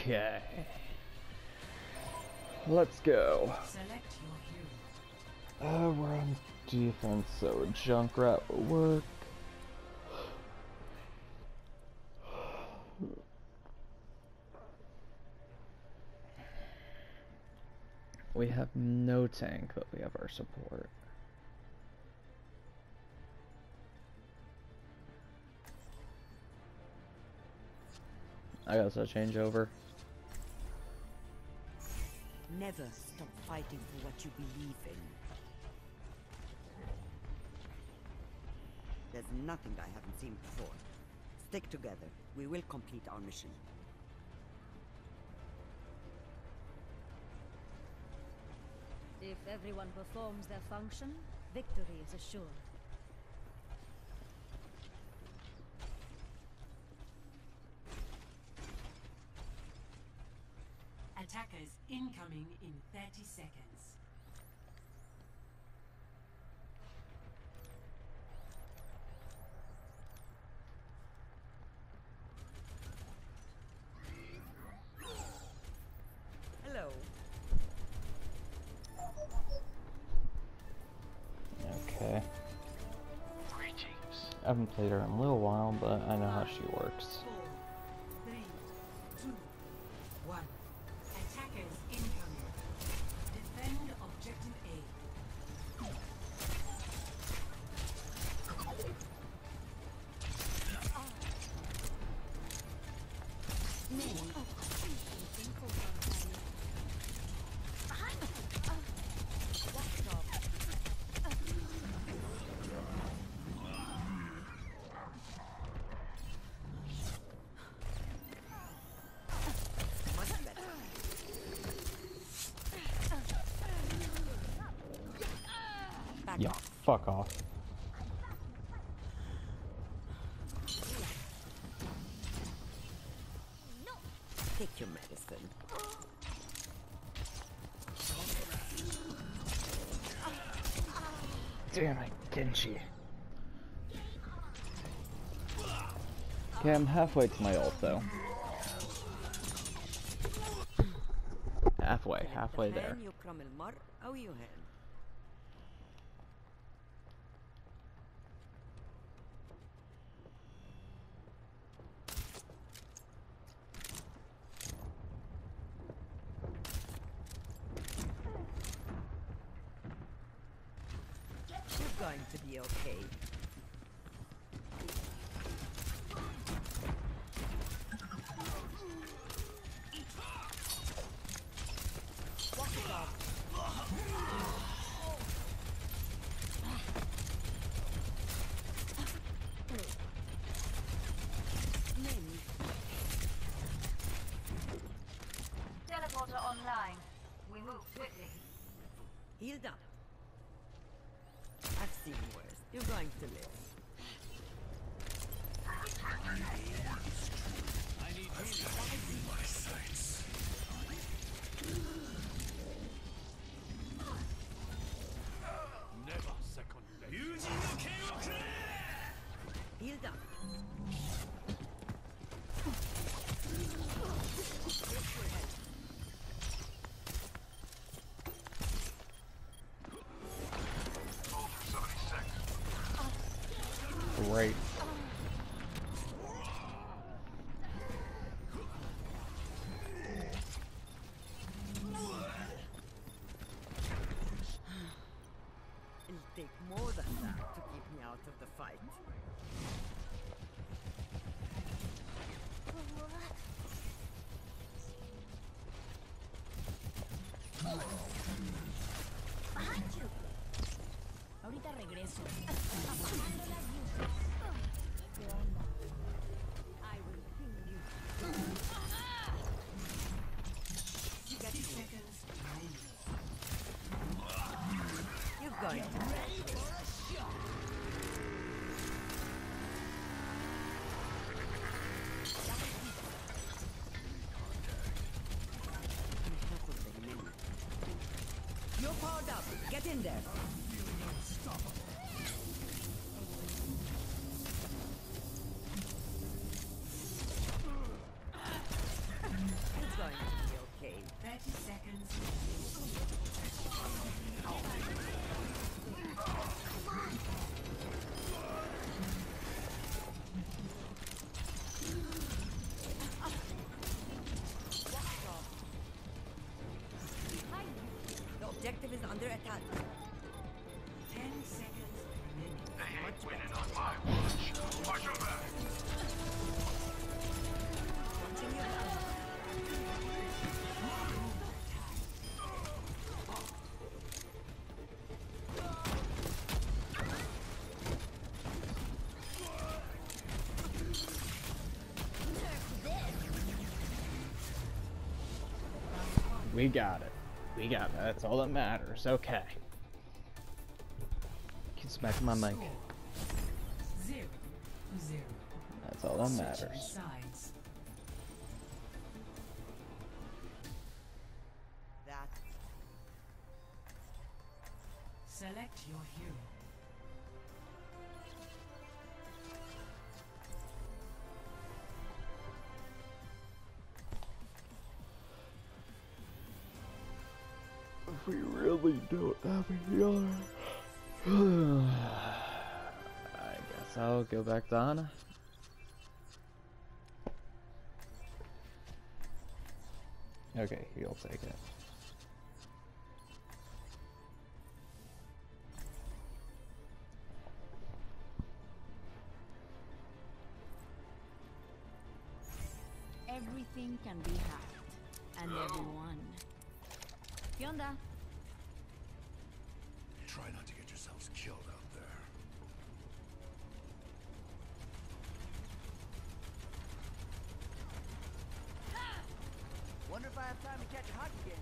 Okay. Let's go. Select your hero. We're on defense, so Junkrat will work. We have no tank, but we have our support. I guess I'll change over. Never stop fighting for what you believe in. There's nothing I haven't seen before. Stick together. We will complete our mission. If everyone performs their function, victory is assured. Attackers incoming in 30 seconds. Hello. Okay. I haven't played her in a little while, but I know how she works. 4, 3, 2, 1. Attackers incoming. Defend objective A. Yeah, fuck off. Take your medicine. Damn it, Genji. Okay, I'm halfway to my ult though. Halfway there. You're going to be okay. Walk it off. Teleporter online. We move quickly. Healed up. I've seen worse. You're going to live. I need healing. My sights. Never second best. Healed up. Great. It'll take more than that to keep me out of the fight. Ahorita regreso. I will kill you. 60 seconds remaining. You're going to You're powered up. Get in there. It's 30 seconds. The objective is under attack. 10 seconds remaining. They ain't winning on my watch. Watch your back. Continue. We got it. We got it. That's all that matters. Okay. Keep smacking my mic. 0-0. That's all that Switch matters. sides. That. Select your hero. We really don't have a healer. I guess I'll go back to Ana. Okay, he'll take it. Everything can be hacked. And everyone. ¿Qué onda? Try not to get yourselves killed out there. Wonder if I have time to catch a hockey game.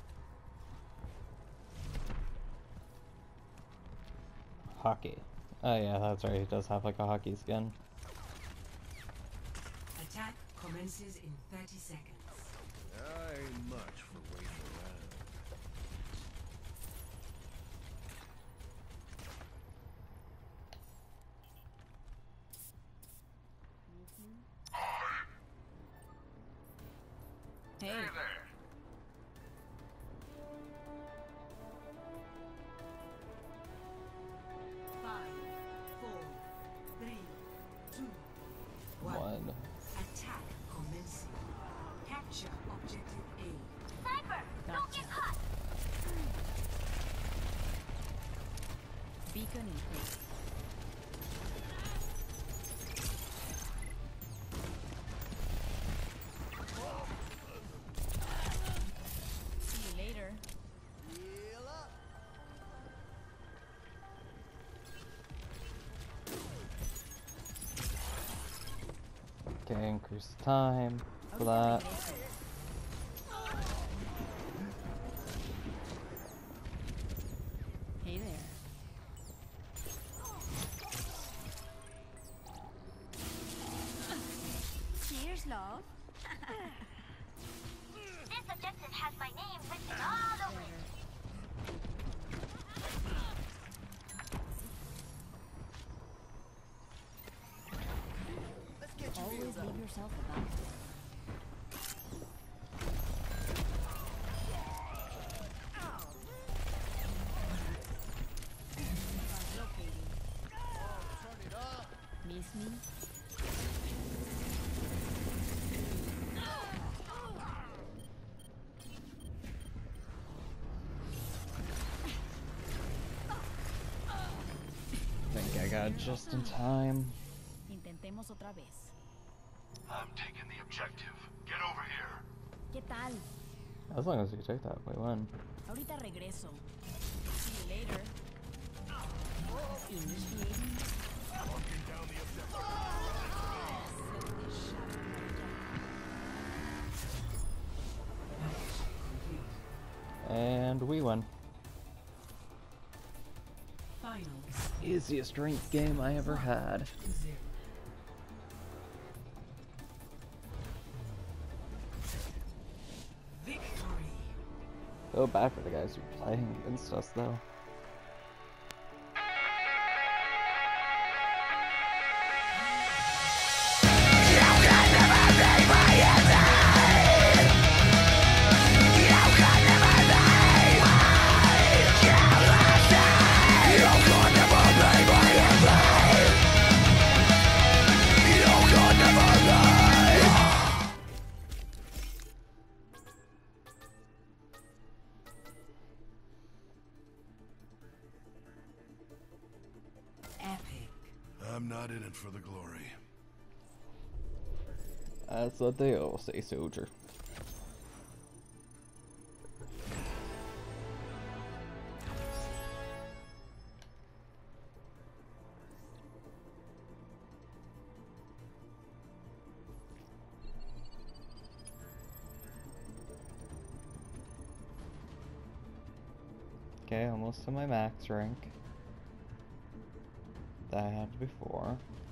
Hockey. Oh yeah, that's right. He does have like a hockey skin. Attack commences in 30 seconds. I ain't much for waiting around. Hey. Hey there. Five, four, three, two, one. One. Attack commencing. Capture objective A. Sniper! Don't get caught! Beacon in place. See you later. Heal up. Okay, increase the time for that. Hey there. Cheers, love. This objective has my name written all over it. Let's get you Always healed up. leave yourself a balance. Miss me? Think I got it just in time. Intentemos otra vez. I'm taking the objective. Get over here. ¿Qué tal? As long as you take that, we win. Ahorita regreso. See you later. Initiating. Locking down the objective. And we win. Finals. Easiest ranked game I ever had. 0. Victory. Feel bad for the guys who are playing against us though. You not in it for the glory. That's what they all say, soldier. Okay, almost to my max rank that I had before.